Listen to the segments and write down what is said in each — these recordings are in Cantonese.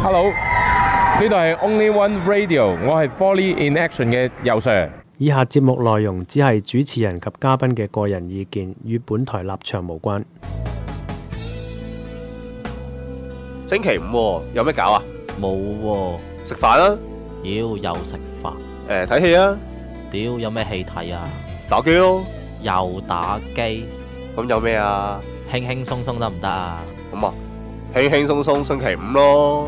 Hello，呢度係 Only One Radio， 我係 Folly in Action 嘅游 Sir。 以下節目內容只係主持人及嘉賓嘅個人意見，與本台立場無關。 星期五喎，有咩搞啊？ 冇喎， 食飯啦。 妖又食飯， 睇戲啊。 屌有咩戲睇啊？ 打機咯。 又打機， 咁有咩啊？ 輕輕鬆鬆得唔得啊？ 咁啊，輕輕鬆鬆星期五咯。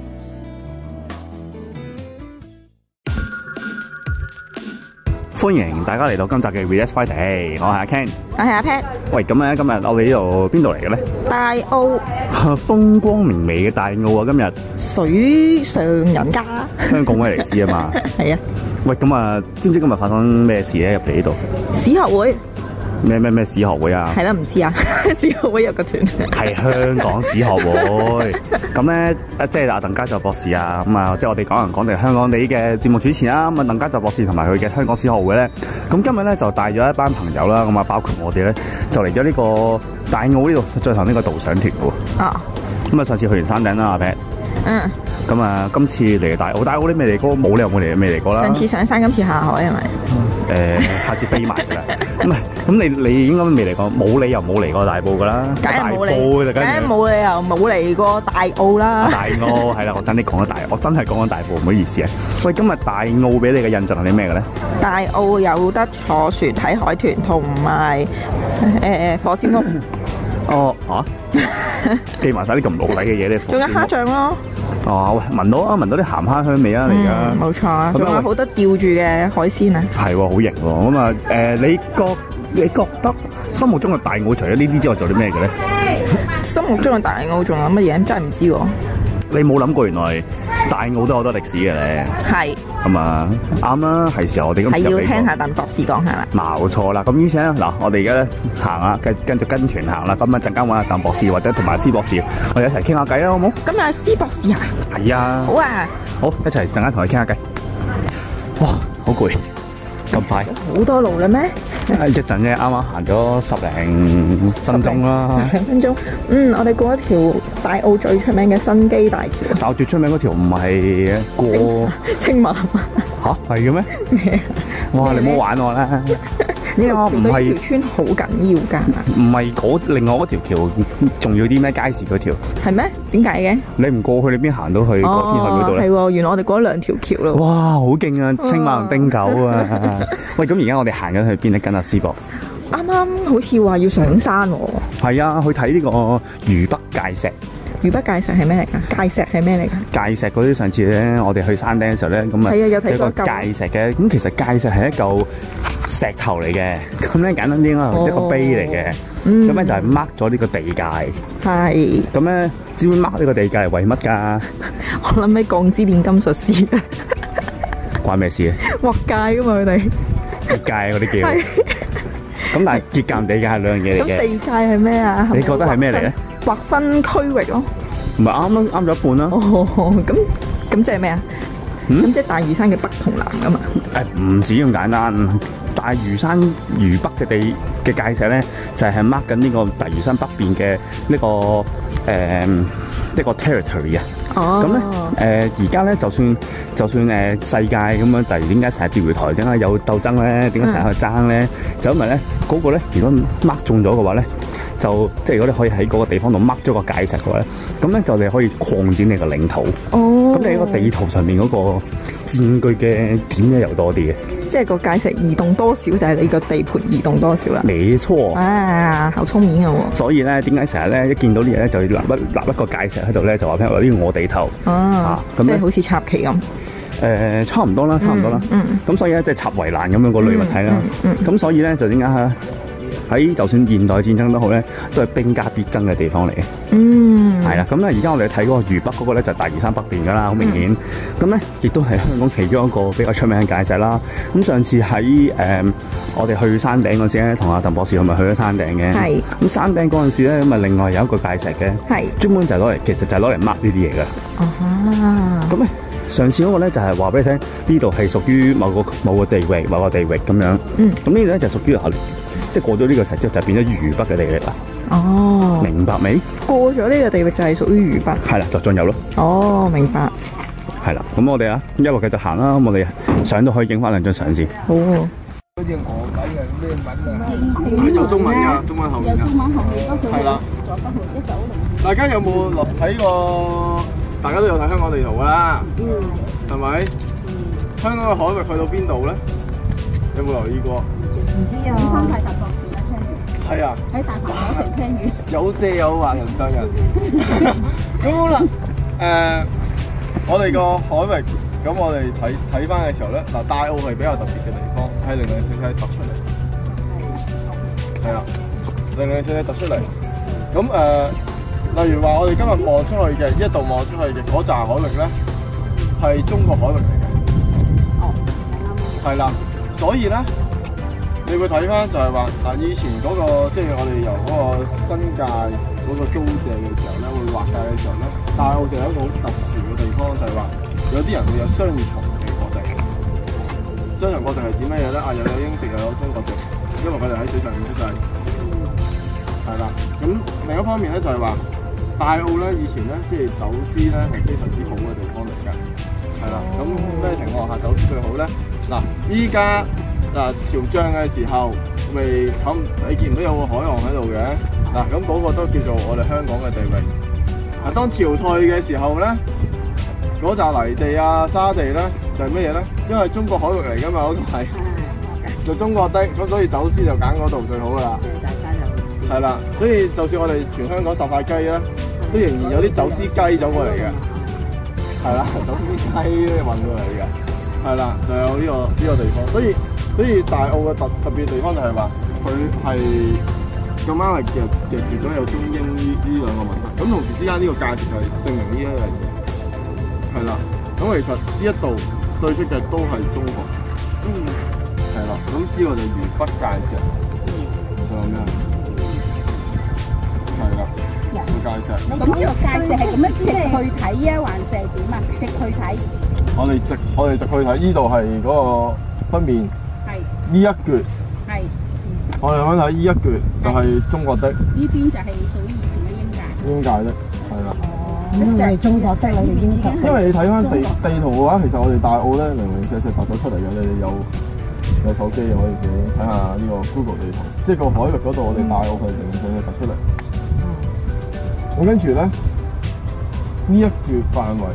歡迎大家嚟到今集嘅 Relax Friday， 我係阿 Ken， 我係阿 Pat。 喂，咁咧今日我哋呢度邊度嚟嘅咧？ 大澳風光明媚嘅大澳啊！今日水上人家， 香港威尼斯啊嘛。 係啊。 喂，咁啊，知唔知今日發生咩事咧？入嚟呢度史學會咩史學會啊？ 係啦，唔知啊。史學會有個團係香港史學會。咁咧，即係阿鄧家就博士啊，咁啊，即係我哋港人港地香港地嘅節目主持啦。咁啊，鄧家就博士同埋佢嘅香港史學會咧，咁今日咧就帶咗一班朋友啦，咁啊，包括我哋咧，就嚟咗呢個大澳呢度進行呢個導賞團嘅喎。啊。咁啊，上次去完山頂啦，阿 Pat。嗯。咁啊，今次嚟大澳你未嚟過，冇理由未嚟過啦。 上次上山，今次下海係咪？ 下次飛埋㗎啦。唔係，咁你應該未嚟過，冇理由冇嚟過大埔㗎啦。 梗係冇嚟，梗係冇理由冇嚟過大澳啦。 大澳係啦，我真係講緊大埔，唔好意思啊。喂，今日大澳俾你嘅印象係啲咩嘅咧？大澳有得坐船睇海豚，同埋火燒屋。 哦，記埋晒啲咁老禮嘅嘢咧。 仲有蝦醬咯。 哦，喂，聞到啲鹹蝦香味啊！嚟㗎， 冇錯啊，仲有好多吊住嘅海鮮啊。 係喎，好型喎。咁啊，你覺得心目中嘅大澳除咗呢啲之外，做啲咩嘅咧？ 心目中嘅大澳仲有乜嘢？真係唔知喎。 你冇諗過原來大澳都有好多歷史嘅咧？係。咁啊，啱啦，係時候我哋今次係要聽下鄧博士講下啦。 冇錯啦，咁於是咧，嗱，我哋而家咧行啊，跟團行啦。咁啊，陣間揾阿鄧博士或者同埋施博士，我哋一齊傾下偈啊，好冇？ 咁啊，施博士啊？ 係啊。好啊。好，一齊陣間同佢傾下偈。哇，好攰，咁快？ 好多路啦咩？ 一陣啫，啱啱行咗10零分鐘啦。 10分鐘。我哋過一條大澳最出名嘅新基大橋。 大澳最出名嗰條唔係過青馬嚇，係嘅咩？哇！你唔好玩我啦！因為我唔係條村好緊要㗎。 唔係另外嗰條橋，仲要啲咩街市嗰條？ 係咩？點解嘅？ 你唔過去，你邊行到去個天海嗰度咧？ 係喎，原來我哋過咗2條橋咯。 哇！好勁啊！青馬同汀九啊！喂，咁而家我哋行緊去邊咧？跟阿施博。 啱啱好似話要上山喎。 係啊，去睇呢個魚北界石。 魚北界石係咩嚟㗎？界石係咩嚟㗎？ 界石嗰啲上次咧，我哋去山頂嘅時候咧，咁啊有睇過界石嘅。咁其實界石係一嚿石頭嚟嘅，咁咧簡單啲啦，一個碑嚟嘅。咁咧就係 mark 咗呢個地界。係。咁咧，知唔知 mark 呢個地界係為乜㗎？ 我諗起鋼之煉金術師。 關咩事啊？ 劃界㗎嘛，佢哋。 結界嗰啲叫。咁但係結界同地界係兩樣嘢嚟嘅。 咁地界係咩啊？ 你覺得係咩嚟咧？ 劃分區域咯。 唔係啱咯，啱咗一半啦。 哦，咁即係咩啊？咁即係大嶼山嘅北同南㗎嘛？ 唔止咁簡單。大嶼山魚北嘅界石咧，就係 mark 緊呢個大嶼山北邊嘅呢個 territory 啊。哦。咁咧而家咧就算世界咁樣，但係點解成日釣魚台點解有鬥爭咧？點解成日去爭咧？就因為咧嗰個咧，如果 mark 中咗嘅話咧，就即係如果你可以喺嗰個地方度 mark 咗個界石嘅話咧，咁咧就你可以擴展你個領土。哦。咁你喺個地圖上面嗰個佔據嘅點咧又多啲嘅。 即係個界石移動多少就係你個地盤移動多少啦。 冇錯。 啊，好聰明嘅喎。 所以咧，點解成日咧一見到啲嘢咧，就要立一個界石喺度咧，就話俾我呢個我地頭。 咁即係好似插旗咁。 差唔多啦，咁所以咧，即係插圍欄咁樣個類物體啦。咁所以咧，就點解喺就算現代戰爭都好咧，都係兵家必爭嘅地方嚟嘅。係啦，咁咧而家我哋睇嗰個魚北嗰個咧就係大嶼山北邊噶啦，好明顯。咁咧亦都係香港其中一個比較出名嘅界石啦。咁上次喺我哋去山頂嗰時咧，同阿鄧博士係咪去咗山頂嘅？係。咁山頂嗰陣時咧，咁啊另外有一個界石嘅，係專門就係其實就係攞嚟 mark 呢啲嘢噶。哦。咁咧上次嗰個咧就係話俾你聽，呢度係屬於某個地域咁樣。咁呢度咧就屬於即係過咗呢個石之後就變咗魚北嘅地域啦。 哦， 明白未？ 過咗呢個地域就係屬於魚北。 係啦，就進入咯。 哦，明白。 係啦，咁我哋啊一路繼續行啦，咁我哋上到去影翻兩張相先。 好喎。 有中文㗎，中文後面㗎。係啦。大家有冇睇過？大家都有睇香港地圖㗎啦。係咪？香港嘅海域去到邊度咧？有冇留意過？ 唔知啊。翻大達博士啦，聽魚。 係啊。 喺大鵬嗰度聽魚。 有借有還，人上人。咁好啦，我哋個海域，咁我哋睇翻嘅時候咧，嗱，大澳係比較特別嘅地方，係零零四四突出嚟。係啊，零零四四突出嚟。咁例如話我哋今日望出去嘅呢一度望出去嘅嗰紮海域咧，係中國海域嚟嘅。 哦， 係啦，所以咧，你會睇翻就係話嗱，以前嗰個即係我哋由嗰個新界嗰個租借嘅時候咧，會劃界嘅時候咧，大澳就有一個好特殊嘅地方，就係話有啲人會有雙重嘅國籍。雙重國籍係指乜嘢咧？啊，又有英籍又有中國籍，因為佢哋喺水上面出世。係啦，咁另一方面咧就係話大澳咧以前咧即係走私咧係非常之好嘅地方嚟㗎。係啦，咁咩情況下走私最好咧？嗱，依家潮漲嘅時候，你見唔到有個海岸喺度嘅？嗱，咁嗰個都叫做我哋香港嘅地域。嗱，當潮退嘅時候咧，嗰紮泥地啊、沙地咧就係乜嘢咧？因為中國海域嚟㗎嘛，嗰度係就中國的，咁所以走私就揀嗰度最好㗎啦。係啦，所以就算我哋全香港十塊雞咧，都仍然有啲走私雞走過嚟嘅。係啦，走私雞運過嚟嘅。係啦，就有呢個地方，所以大澳嘅特別地方就係話佢係咁啱係夾住咗有中英呢兩個問題，咁同時之間呢個價值就係證明呢一樣嘢。係啦，咁其實呢一度對出嘅都係中國。係啦，咁呢個就魚北界石。仲有咩？係啦，界石。 咁呢個界石係咁樣直去睇啊，還是係點啊？直去睇。 我哋直去睇，呢度係嗰個分面。係。呢一橛。係。我哋可以睇呢一橛就係中國的。呢邊就係屬於以前嘅英界。英界的，係啦。 咁就係中國的，你哋英界。 因為你睇翻地圖嘅話，其實我哋大澳咧零零舍舍凸咗出嚟嘅，你哋有手機可以自己睇下呢個 Google 地圖，即係個海域嗰度，我哋大澳係零零舍舍凸出嚟。咁跟住咧，呢一橛範圍。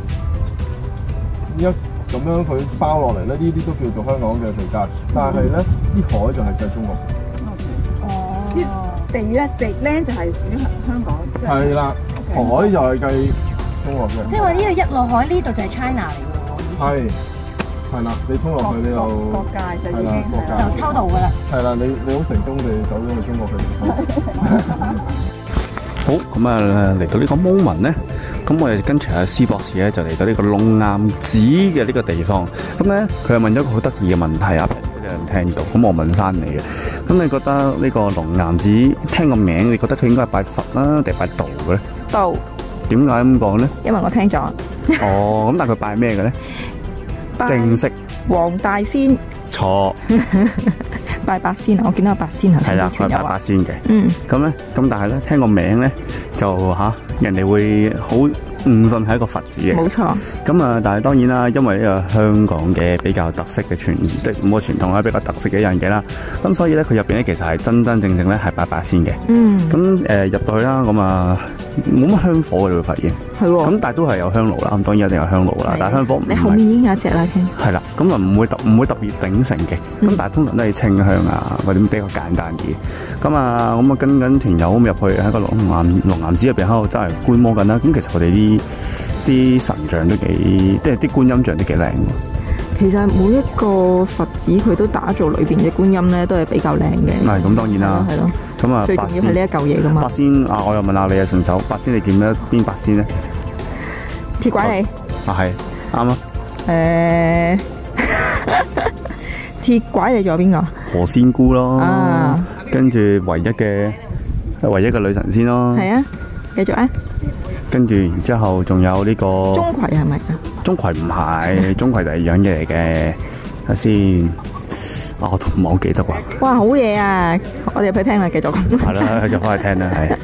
咁樣佢包落嚟咧，呢啲都叫做香港嘅地界，但係咧啲海就係計中國。 哦，啲地咧就係屬於香港。 係啦，海就係計中國嘅。 即係話呢個一落海呢度就係 China 嚟㗎喎。係啦，你衝落去你就國界就已經就偷渡㗎啦。係啦，你好成功地走咗去中國嘅地方。 好，咁啊嚟到呢個 moment 咧。咁我哋跟隨阿施博士咧，就嚟到呢個龍岩寺嘅呢個地方。咁咧，佢又問咗一個好得意嘅問題啊！有人聽到，咁我問翻你嘅。咁你覺得呢個龍岩寺聽個名，你覺得佢應該係拜佛啦，定係拜道嘅咧？ 道。 點解咁講咧？ 因為我聽咗。 哦，咁但係佢拜咩嘅咧？正式。 黃大仙。 錯。 拜八仙，我見到有八仙頭先。 係啦，佢拜八仙嘅。咁咧，咁但係咧，聽個名咧，就人哋會好誤信係一個佛寺嘅。冇錯。咁啊，但係當然啦，因為呢個香港嘅比較特色嘅即係冇傳統啦，比較特色嘅一樣嘢啦。咁所以咧，佢入邊咧其實係真正咧係拜八仙嘅。咁入到去啦，咁啊冇乜香火嘅，你會發現。係喎。咁但係都係有香爐啦，咁當然一定有香爐啦。但係香火唔係。你後面已經有一隻啦，聽。係啦，咁啊唔會特別鼎盛嘅。咁但係通常都係清香啊，或者比較簡單啲。咁啊跟緊團友咁入去喺個龍岩寺入邊喺度真係觀摩緊啦。咁其實我哋啲神像都幾，即係啲觀音像都幾靚喎。其實每一個佛寺佢都打造裏邊嘅觀音咧，都係比較靚嘅。係咁當然啦。係咯。咁啊，最重要係呢一嚿嘢噶嘛。八仙啊，我又問下你啊，順手八仙你見得邊八仙咧？鐵拐李。啊係，啱啊。鐵拐李仲有邊個？何仙姑咯。啊。跟住唯一嘅女神仙咯。係啊，繼續啊。跟住然之後仲有呢個。鍾馗係咪啊？鍾馗唔係，鍾馗第二樣嘢嚟嘅。睇先。 啊，我都唔係好記得喎。 哇，好嘢啊！我哋入去聽啦，繼續。 係啦，入翻去聽啦，係。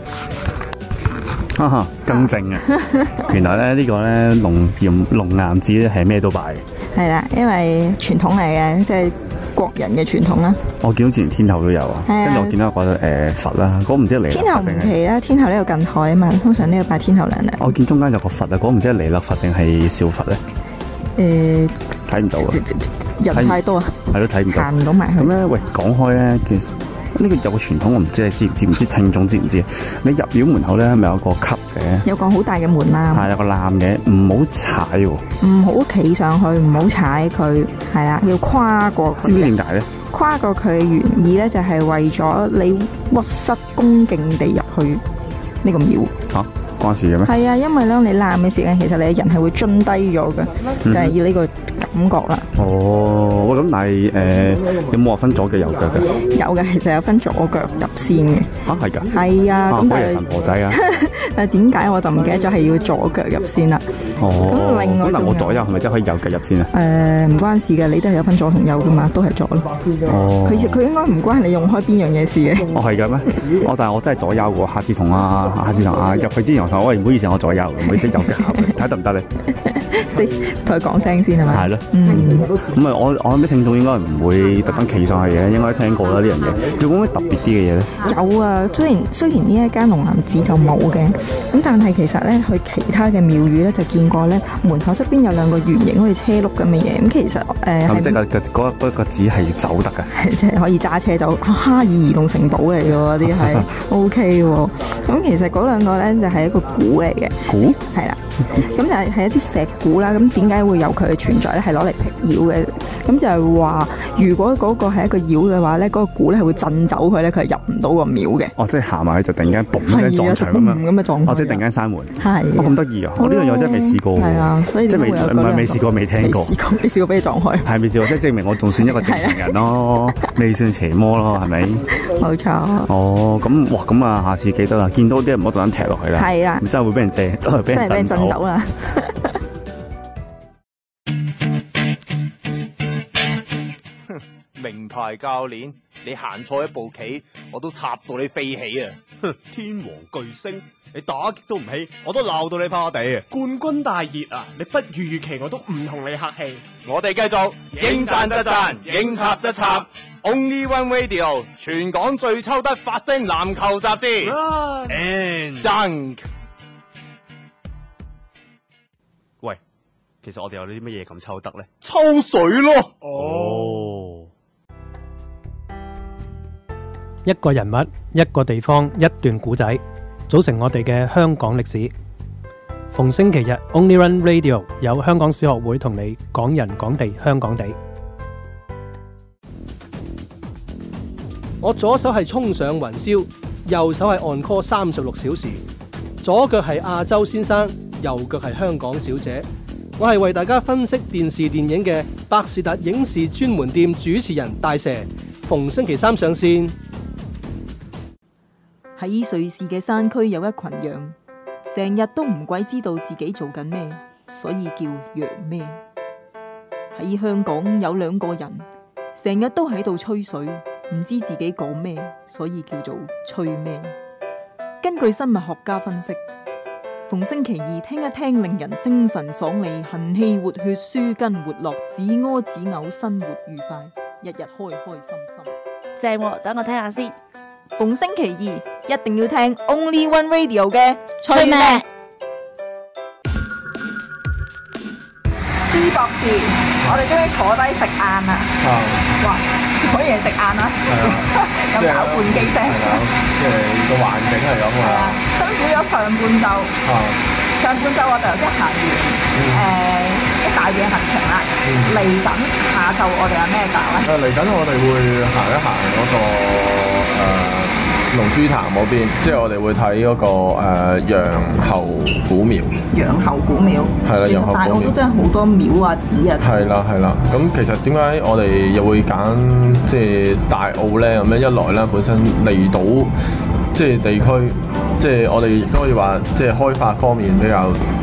哈哈，更正啊！原來咧呢個咧龍岩寺咧係咩都拜嘅。 係啦，因為傳統嚟嘅，即係國人嘅傳統啦。 我見到之前天后都有啊，跟住我見到個佛啦，嗰唔知係彌勒佛。 天后唔奇啦，天后呢個近海啊嘛，通常呢個拜天后娘娘。 我見中間有個佛啊，嗰唔知係彌勒佛定係小佛咧？睇唔到啊！ 人太多啊， 係咯，睇唔到， 行唔到埋去。 咁咧，喂，講開咧，其實呢個有個傳統，我唔知你知唔知？聽眾知唔知？你入廟門口咧，係咪有個級嘅？ 有個好大嘅門檻。 係有個檻嘅，唔好踩喎。 唔好企上去，唔好踩佢，係啦，要跨過佢。 知唔知點解咧？ 跨過佢嘅原意咧，就係為咗你屈膝恭敬地入去呢個廟。 嚇，關事嘅咩？ 係啊，因為咧你攬嘅時間，其實你嘅人係會蹲低咗嘅，就係要呢個感覺啦。 哦，喂，咁但係有冇話分左腳右腳嘅？ 有嘅，其實有分左腳入先嘅。 嚇，係㗎？ 係啊，咁但係神婆仔啊！ 但係點解我就唔記得咗係要左腳入先啦？ 哦， 咁另外咁嗱，我左右係咪真係可以右腳入先啊？ 唔關事嘅，你都係有分左同右噶嘛，都係左咯。 哦， 佢應該唔關你用開邊樣嘢事嘅。 哦，係嘅咩？但係我真係左右喎。下次同阿入去之前，我同喂，唔好意思，我左右，唔好意思，右腳睇得唔得咧？ 同佢講聲先係咪？ 係咯。咁啊，我諗啲聽眾應該唔會特登企上去嘅，應該聽過啦呢樣嘢。仲有冇咩特別啲嘅嘢咧？ 有啊，雖然呢一間龍岩寺就冇嘅，咁但係其實咧去其他嘅廟宇咧就見過咧，門口側邊有兩個圓形好似車轆咁嘅嘢。咁其實係咪即係嗰個寺係走得㗎？ 即係可以揸車走，哈爾移動城堡嚟嘅喎，啲係 OK 喎。咁其實嗰兩個咧就係一個鼓嚟嘅。 鼓？ 係啦。咁就係一啲石鼓啦，咁點解會有佢嘅存在咧？係攞嚟辟妖嘅，咁就係話，如果嗰個係一個妖嘅話咧，嗰個鼓咧係會震走佢咧，佢係入唔到個廟嘅。 哦，即係行埋去就突然間嘣一聲撞牆咁樣， 咁嘅狀況。 哦，即係突然間閂門。 係。 咁得意啊！我呢樣嘢真係未試過。 係啊，所以即係未試過，未聽過。 未試過俾你撞開。 係未試過，即係證明我仲算一個正常人咯，未算邪魔咯，係咪？ 冇錯。 哦，咁哇，咁啊，下次記得啦，見到啲人唔好突然踢落去啦。係啊。真係會俾人借，真係俾人震走啦。 名牌教練，你行錯一步棋，我都插到你飛起啊！ 哼，天王巨星，你打極都唔起，我都鬧到你趴地啊！ 冠軍大熱啊！你不如預期我都唔同你客氣。 我哋繼續應讚則讚，應插則插。Only One Radio 全港最抽得發聲籃球雜誌。And Dunk。 喂，其實我哋有啲乜嘢咁抽得咧？ 抽水咯！ 哦。 一個人物、一個地方、一段古仔，組成我哋嘅香港歷史。逢星期日 Only Run Radio 有香港小學會同你講人講地香港地。 我左手係衝上雲霄，右手係 on call 36小時，左腳係亞洲先生，右腳係香港小姐。我係為大家分析電視電影嘅百事達影視專門店主持人大蛇，逢星期三上線。 喺瑞士嘅山區有一群羊，成日都唔鬼知道自己做緊咩，所以叫羊咩。喺香港有兩個人，成日都喺度吹水，唔知自己講咩，所以叫做吹咩。根據生物學家分析，逢星期二聽一聽令人精神爽利、行氣活血、舒筋活絡、止屙止嘔、生活愉快，日日開開心心。 正喎，等我聽下先。 逢星期二一定要聽 Only One Radio 嘅吹咩。 施博士，我哋終於坐低食晏啦！哇，可以食晏啦！有攪拌機聲， 即係個環境係咁啊！ 辛苦咗上半晝，上半晝我哋頭先行完一大夜行程啦。嚟緊下晝我哋有咩搞咧？ 嚟緊我哋會行一行嗰個龍珠潭嗰邊，即係我哋會睇嗰個楊侯古廟。 楊侯古廟係啦，楊侯古廟。大澳都真係好多廟啊寺啊。係啦係啦，咁其實點解我哋又會揀即係大澳咧？咁樣一來咧，本身離島即係地區，即係我哋亦都可以話即係開發方面比較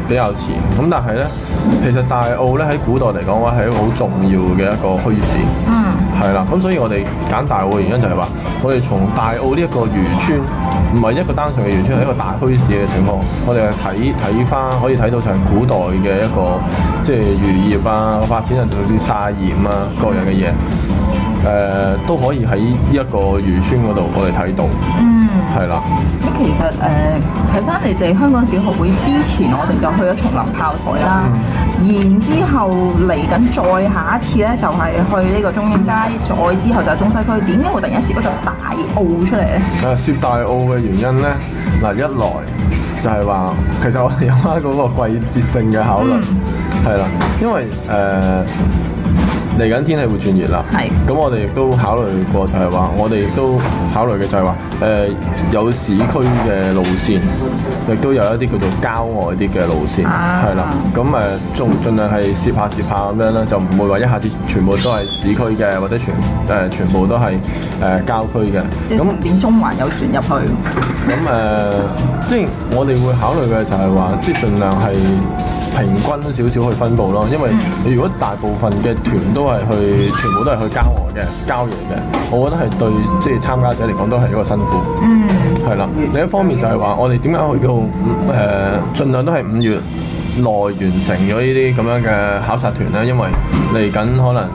比較遲。咁但係咧，其實大澳咧喺古代嚟講嘅話係一個好重要嘅一個墟市。係啦，咁所以我哋揀大澳嘅原因就係話，我哋從大澳呢一個漁村，唔係一個單純嘅漁村，係一個大墟市嘅情況，我哋睇翻可以睇到就係古代嘅一個即係漁業啊發展啊，甚至曬鹽啊各樣嘅嘢，都可以喺呢一個漁村嗰度我哋睇到。係啦。 咁其實睇翻你哋香港小學會之前，我哋就去咗松林炮台啦。然之後嚟緊再下一次咧，就係去呢個中英街，再之後就係中西區。點解會突然間攝嗰個大澳出嚟咧？ 攝大澳嘅原因咧，嗱一來就係話，其實我哋有翻嗰個季節性嘅考慮，係啦，因為嚟緊天氣會轉熱啦，咁我哋亦都考慮過，就係話我哋亦都考慮嘅就係話，有市區嘅路線，亦都有一啲叫做郊外啲嘅路線，係啦，咁仲盡量係攝下咁樣啦，就唔會話一下子全部都係市區嘅，或者全部都係郊區嘅。 咁點中環有船入去？ 咁即係我哋會考慮嘅就係話，即係盡量係平均少少去分佈咯，因為你如果大部分嘅團都係全部都係去郊外嘅郊野嘅，我覺得係對即係參加者嚟講都係一個辛苦。係啦，另一方面就係話，我哋點解去到盡量都係5月內完成咗呢啲咁樣嘅考察團咧？因為嚟緊可能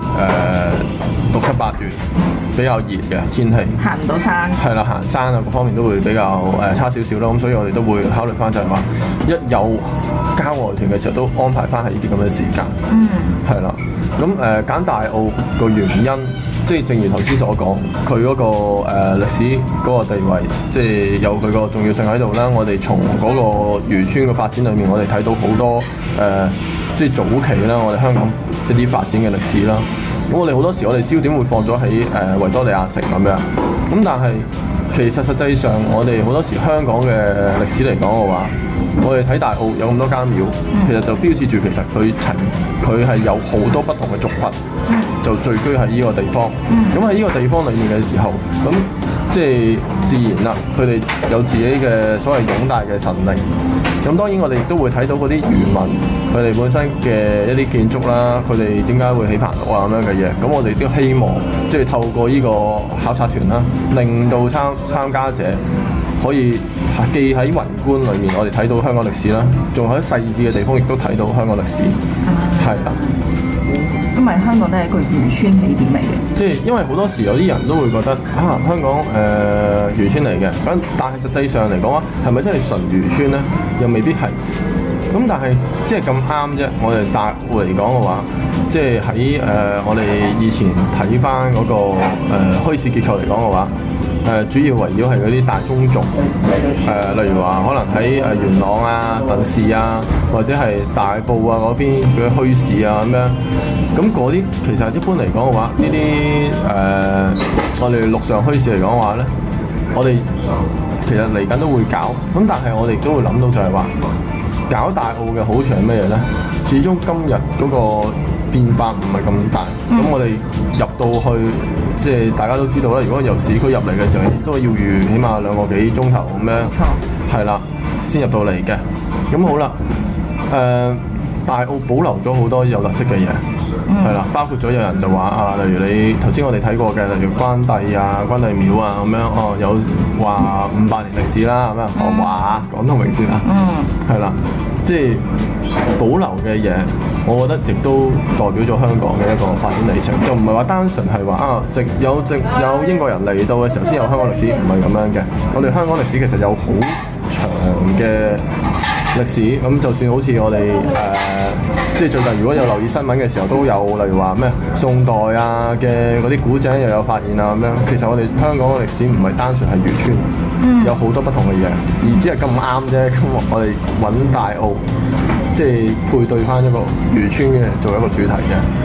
6、7、8月比較熱嘅天氣， 行唔到山。係啦， 行山啊各方面都會比較差少少咯。咁所以我哋都會考慮翻就係話，一有郊外團嘅時候都安排翻喺呢啲咁嘅時間。係啦。咁揀大澳個原因，即係正如頭先所講，佢嗰個歷史嗰個地位，即係有佢個重要性喺度啦。我哋從嗰個漁村嘅發展裏面，我哋睇到好多即係早期啦，我哋香港一啲發展嘅歷史啦。咁我哋好多時我哋焦點會放咗喺維多利亞城咁樣。咁但係其實實際上我哋好多時香港嘅歷史嚟講嘅話，我哋睇大澳有咁多間廟，其實就標誌住其實佢係有好多不同嘅族群，就聚居喺呢個地方。咁喺呢個地方裏面嘅時候，咁即係自然啦，佢哋有自己嘅所謂擁戴嘅神靈。咁當然我哋亦都會睇到嗰啲漁民佢哋本身嘅一啲建築啦，佢哋點解會起棚屋啊咁樣嘅嘢。咁我哋都希望即係透過呢個考察團啦，令到參加者可以既喺宏觀裏面，我哋睇到香港歷史啦，仲喺細緻嘅地方亦都睇到香港歷史，係啦。 因為香港都係一個漁村起點嚟嘅， 即係因為好多時有啲人都會覺得香港漁村嚟嘅，咁但係實際上嚟講啊，係咪真係純漁村咧？又未必係。咁但係即係咁啱啫。我哋大澳嚟講嘅話，即係喺我哋以前睇翻嗰個墟市結構嚟講嘅話。主要圍繞係嗰啲大宗族，例如話可能喺元朗啊、鄧氏啊，或者係大埔啊嗰邊嘅墟市啊咁樣。咁嗰啲其實一般嚟講嘅話，呢啲我哋陸上墟市嚟講嘅話咧，我哋其實嚟緊都會搞。咁但係我哋都會諗到就係話，搞大澳嘅好處係咩嘢咧？始終今日嗰個變化唔係咁大。咁我哋入到去。即係大家都知道啦，如果由市區入嚟嘅時候，都要預起碼2個幾鐘頭咁樣，係啦，先入到嚟嘅。咁好啦，大澳保留咗好多有特色嘅嘢，係啦，包括咗有人就話例如你頭先我哋睇過嘅，例如關帝啊、關帝廟啊咁樣，有話500年歷史啦咁樣，我話講到明先啦，係啦，即係保留嘅嘢。我覺得亦都代表咗香港嘅一個發展里程，就唔係話單純係話有英國人嚟到嘅時候先有香港歷史，唔係咁樣嘅。我哋香港歷史其實有好長嘅歷史，咁就算好似我哋即係最近如果有留意新聞嘅時候，都有例如話咩宋代啊嘅嗰啲古井又有發現啊咁樣。其實我哋香港嘅歷史唔係單純係漁村，有好多不同嘅嘢，而只係咁啱啫。咁我哋揾大澳。即係配對翻一個漁村嘅做一個主題嘅。 係，咁但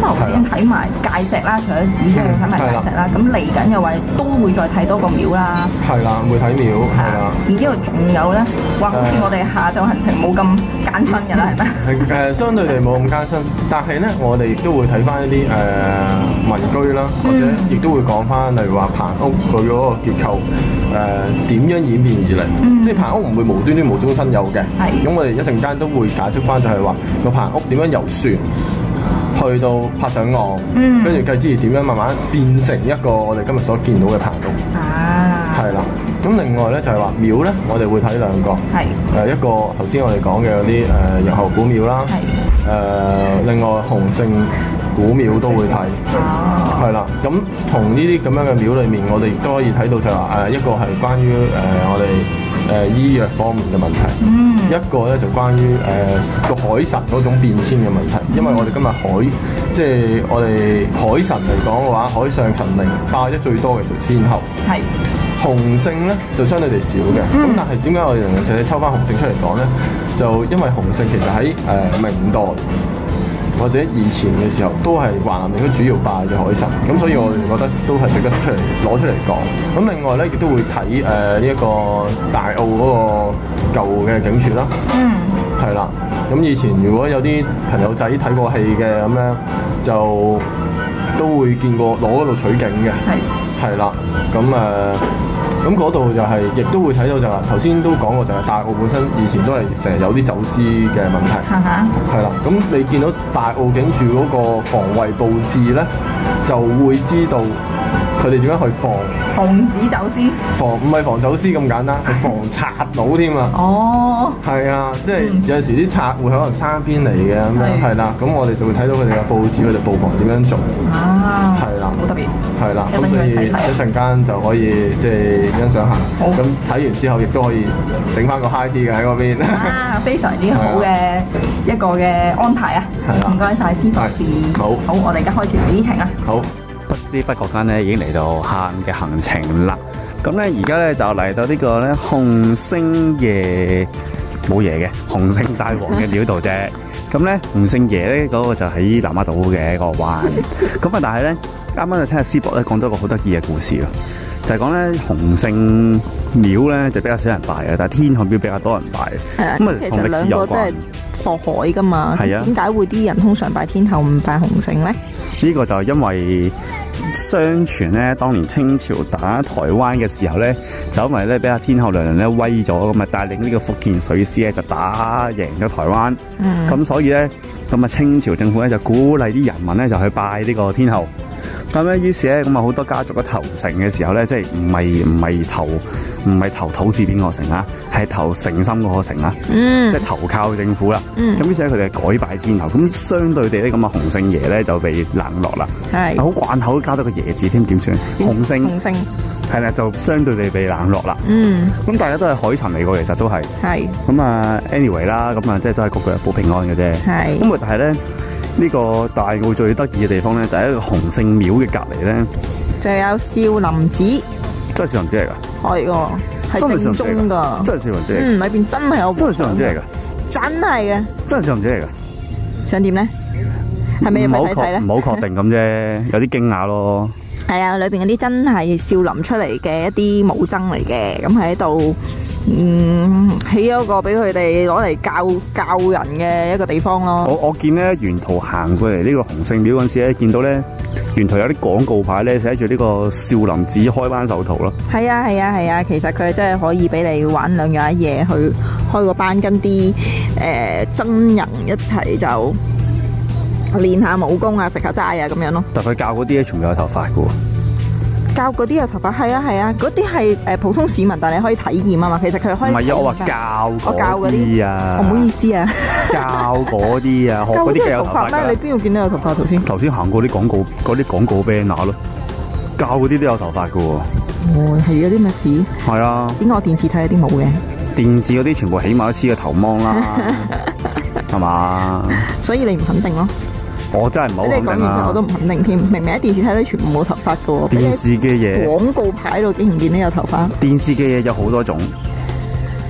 頭先睇埋界石啦，除咗紙之外睇埋界石啦，咁嚟緊嘅話都會再睇多個廟啦。 係啦，會睇廟係啦。 然之後仲有咧，哇！好似我哋下晝行程冇咁艱辛㗎啦，係咪？ 相對地冇咁艱辛，但係咧，我哋亦都會睇翻一啲民居啦，或者亦都會講翻，例如話棚屋佢嗰個結構點樣演變而嚟。即係棚屋唔會無端端無中生有嘅。咁我哋一陣間都會解釋翻，就係話個棚屋點樣由船去到泊上岸，跟住繼之而點樣慢慢變成一個我哋今日所見到嘅棚屋。係啦。咁另外咧就係話廟咧，我哋會睇兩個。一個頭先我哋講嘅嗰啲日後古廟啦。另外洪聖古廟都會睇。係啦。咁同呢啲咁樣嘅廟裏面，我哋亦都可以睇到就係話一個係關於我哋醫藥方面嘅問題。一個咧就關於個海神嗰種變遷嘅問題，因為我哋今日即係我哋海神嚟講嘅話，海上神明拜得最多嘅就天后。洪聖咧就相對地少嘅，咁但係點解我哋成日抽翻洪聖出嚟講咧？就因為洪聖其實喺明代或者以前嘅時候都係華南地區主要拜嘅海神，咁所以我哋覺得都係值得攞出嚟講。咁另外咧亦都會睇呢一個大澳嗰個舊嘅警署啦。係啦。咁以前如果有啲朋友仔睇過戲嘅咁樣，就都會見過攞嗰度取景嘅。係啦。咁嗰度就係、亦都會睇到就係頭先都講過，就係大澳本身以前都係成日有啲走私嘅問題。係啦。咁你見到大澳警署嗰個防衛佈置咧，就會知道佢哋點樣去防止走私。 唔係防走私咁簡單，係防賊佬添啊！係啊，即係有陣時啲賊會可能山邊嚟嘅咁樣，係啦。咁我哋就會睇到佢哋嘅佈置，佢哋佈防點樣做。係啦， 好特別。 係啦，咁所以一陣間就可以即係欣賞下。咁睇完之後，亦都可以整翻個 high 啲嘅喺嗰邊。 非常之好嘅一個嘅安排啊！唔該晒師博士。好，我哋而家開始起程啦。 好，不知不覺間咧已經嚟到下午嘅行程啦。咁咧而家咧就嚟到呢個咧洪聖爺冇爺嘅洪聖大王嘅廟度啫。咁咧洪聖爺咧嗰個就喺南丫島嘅一個灣。咁啊，但係咧啱啱就聽阿師伯咧講咗一個好得意嘅故事咯，就係講咧洪聖廟咧就比較少人拜嘅，但係天后廟比較多人拜。咁啊，同歷史有關。 過海噶嘛，點解會啲人通常拜天后唔拜洪聖咧？ 呢個就係因為相傳咧，當年清朝打台灣嘅時候咧，就因為咧俾阿天后娘娘咧威咗，咁啊帶領呢個福建水師咧就打贏咗台灣。咁所以咧，咁啊清朝政府咧就鼓勵啲人民咧就去拜呢個天后。咁咧於是咧咁啊好多家族嘅投誠嘅時候咧，即係唔係投土字邊個城啊，係投誠心嗰個誠啊，即係投靠政府啦。咁於是咧佢哋改拜天后，咁相對地咧咁啊洪聖爺咧就被冷落啦。係好慣口加多個爺字添，點算？洪聖係啦，就相對地被冷落啦。咁大家都係海神嚟過，其實都係。係。咁啊 anyway 啦，咁啊即係都係個個保平安嘅啫。係。咁但係咧呢個大澳最得意嘅地方咧，就係一個洪聖廟嘅隔離咧，就有少林寺。真係少林寺嚟㗎？係喎，係正宗㗎。真係少林寺嚟。裏邊真係有。真係少林寺嚟㗎？真係嘅。真係少林寺嚟㗎？想點咧？係咪要睇睇咧？唔好確定咁啫，有啲驚訝咯。係啊，裏邊嗰啲真係少林出嚟嘅一啲武僧嚟嘅，咁喺度起咗個俾佢哋攞嚟教人嘅一個地方咯。我見咧沿途行過嚟呢個洪聖廟嗰陣時咧，見到咧沿途有啲廣告牌咧寫住呢個少林寺開班授徒咯。係啊係啊係啊，其實佢真係可以俾你玩2日1夜去開個班，跟啲真人一齊就練下武功啊，食下齋啊咁樣咯。但佢教嗰啲咧全部有頭髮噶喎。教嗰啲有頭髮，係啊係啊，嗰啲係普通市民，但係你可以體驗啊嘛。其實佢可以。唔係啊，我話教嗰啲啊。我唔好意思啊。教嗰啲啊，學嗰啲有頭髮咩？你邊度見到有頭髮頭先？頭先行過啲廣告，嗰啲廣告 banner 咯。教嗰啲都有頭髮噶喎。哦，係有啲乜事？係啊。點解我電視睇有啲冇嘅？電視嗰啲全部起碼都黐個頭芒啦，係嘛？所以你唔肯定咯。我真係唔好肯定啊！你講完之後我都唔肯定添，明明喺電視睇到全部冇頭髮嘅喎。電視嘅嘢廣告牌度竟然見到有頭髮。電視嘅嘢有好多種，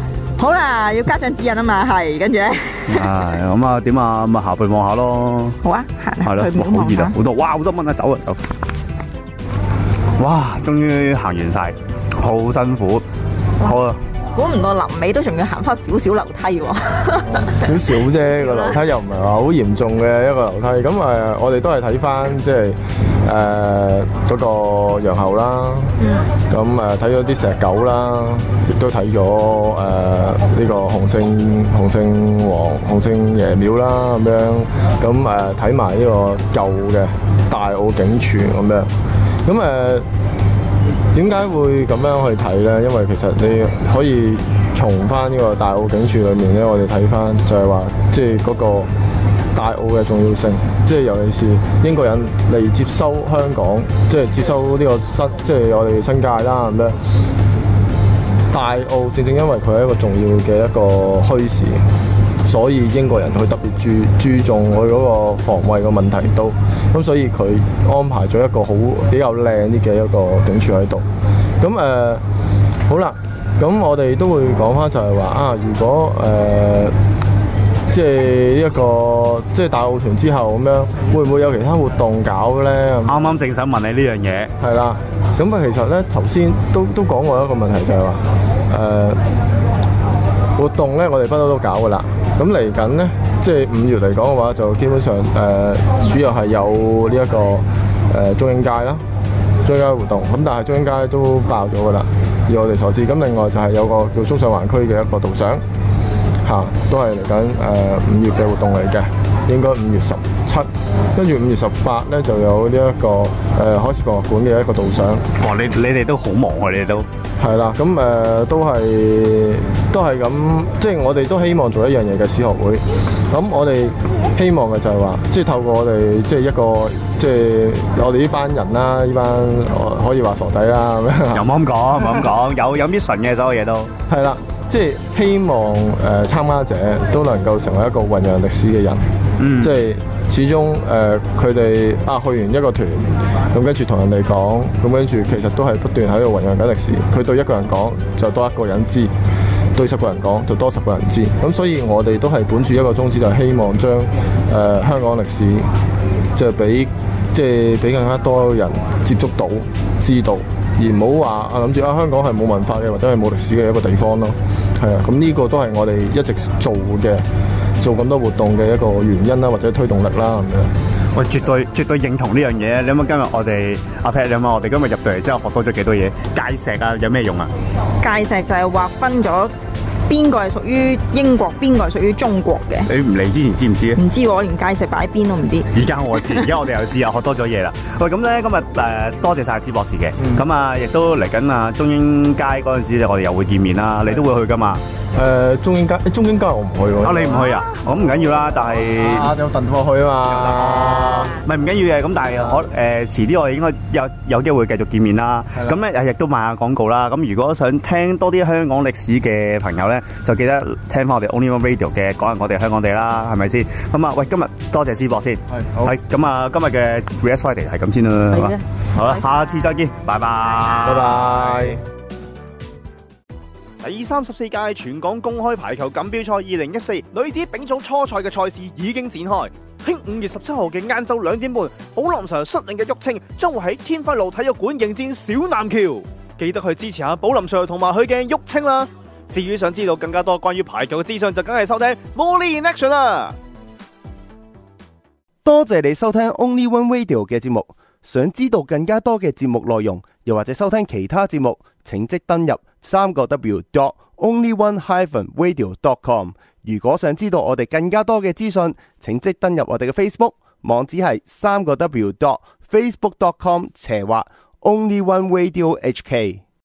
好啦，要家長指引啊嘛，係跟住咧。 係咁啊，點啊？咁啊，下去望下咯。 好啊，行係咯， 去哇，好熱啊，好多，哇，好多蚊啊，走啊走。哇，終於行完晒，好辛苦，好啊。 估唔到臨尾都仲要行翻少少樓梯喎， 少少啫，個樓梯又唔係話好嚴重嘅一個樓梯。咁我哋都係睇翻即係嗰個羊后啦，咁睇咗啲石狗啦，亦都睇咗呢個洪聖爺廟啦咁樣，咁睇埋呢個舊嘅大澳警署咁樣，咁點解會咁樣去睇呢？因為其實你可以從翻呢個大澳警署裏面咧，我哋睇翻就係話，即係嗰個大澳嘅重要性，即係尤其是英國人嚟接收香港，即係接收呢個即係我哋新界啦咁樣。大澳正正因為佢係一個重要嘅一個墟市，所以英國人佢特別注重佢嗰個防衛嘅問題都，咁所以佢安排咗一個比較靚啲嘅一個警署喺度。咁好啦，咁我哋都會講翻就係話啊，如果即係一個即係大澳團之後咁樣，會唔會有其他活動搞嘅咧？ 啱啱正想問你呢樣嘢。 係啦，咁其實咧頭先都講過一個問題就係話活動咧，我哋不嬲都搞噶啦。咁嚟緊咧，即係5月嚟講嘅話，就基本上主要係有呢一個中英街啦，中英街活動。咁但係中英街都爆咗噶啦，以我哋所知。咁另外就係有個叫中上環區嘅一個導賞。都係嚟緊5月嘅活動嚟嘅，應該5月17，跟住5月18咧就有呢一個海事博物館嘅一個導賞。 哇！你哋都好忙啊，你哋都係啦，咁都係咁，即係我哋都希望做一樣嘢嘅史學會。咁我哋希望嘅就係話，即係透過我哋即係一個即係我哋呢班人啦，呢班可以話傻仔啦咁樣。 又唔好咁講，唔好咁講，有 mission 嘅所有嘢都係啦。即係希望參加者都能夠成為一個弘揚歷史嘅人，即係始終佢哋去完一個團，咁跟住同人哋講，咁跟住其實都係不斷喺度弘揚緊歷史。佢對一個人講就多一個人知，對10個人講就多10個人知。咁所以我哋都係本住一個宗旨，就係希望將香港歷史就俾更加多人接觸到、知道。而唔好話諗住香港係冇文化嘅或者係冇歷史嘅一個地方咯，係啊，咁呢個都係我哋一直做咁多活動嘅一個原因啦，或者推動力啦咁樣。 喂，絕對認同呢樣嘢。你諗下今日我哋阿 Pat，你諗下我哋今日入到嚟之後學多咗幾多嘢？界石啊，有咩用啊？界石就係劃分咗邊個係屬於英國，邊個係屬於中國嘅。你唔嚟之前知唔知啊？唔知喎，連界石擺邊都唔知。而家我知，而家我哋又知啊，學多咗嘢啦。喂，咁咧今日多謝晒施博士嘅，咁啊亦都嚟緊中英街嗰陣時，我哋又會見面啦。你都會去噶嘛？中英街我唔去喎。你唔去啊？咁唔緊要啦，但係有鄧課去啊嘛。唔係唔緊要嘅，咁但係遲啲我哋應該有機會繼續見面啦。咁咧亦都賣下廣告啦。咁如果想聽多啲香港歷史嘅朋友咧，就記得聽翻我哋 Only One Radio 嘅講下我哋香港地啦，係咪先？咁啊，喂，今日多謝施博先。係咁啊，今日嘅 React Friday 係咁先啦。係好啦，下次再見，拜拜，拜拜。 第34屆全港公開排球錦標賽2014女子丙組初賽嘅賽事已經展開。喺5月17號嘅晏晝2點半，寶林 Sir 率領嘅玉清將會喺天輝路體育館迎戰小南橋。記得去支持下寶林 Sir 同埋佢嘅玉清啦。至於想知道更加多關於排球嘅資訊，就梗係收聽 Volley in Action 啦。 多謝你收聽 Only One Radio 嘅節目。想知道更加多嘅節目內容，又或者收聽其他節目，請即登入3w.onlyonehyphenradio.com。如果想知道我哋更加多嘅資訊，請即登入我哋嘅 Facebook， 網址係3w.facebook.com/onlyoneradiohk。